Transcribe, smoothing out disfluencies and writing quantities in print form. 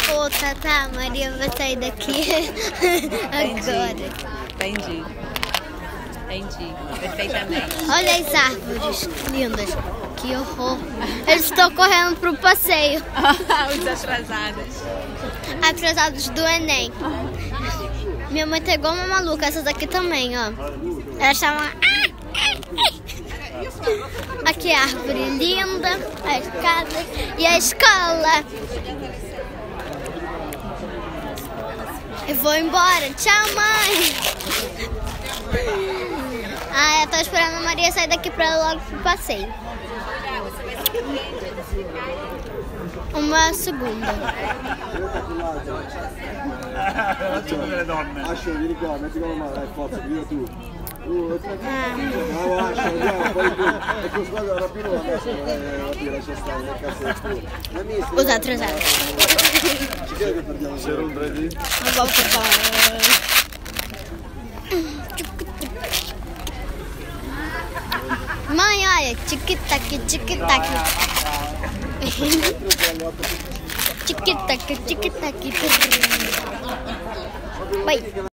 Ô, Tata, a Maria vai sair daqui agora. Entendi. Perfeitamente. Olha as árvores lindas. Que horror. Eles estão correndo pro passeio. Os atrasados. Atrasados do Enem. Minha mãe tá igual uma maluca. Essas aqui também, ó. Elas estavam... Aqui a árvore linda, as casas e a escola. Eu vou embora. Tchau, mãe. Eu tô esperando a Maria sair daqui pra ir logo pro passeio. Uma segunda. Ascia, vieni qua, metti con la mano, dai, forza, grida tu. Ecco, squadra la rapino adesso, lascia stare nel cazzo del culo. Os atrasados. Ci credi che perdiamo 0-3D? Não vou falar. Mãe, olha, tic-tac, tic-tac. Tic-tac, tic-tac. Vai.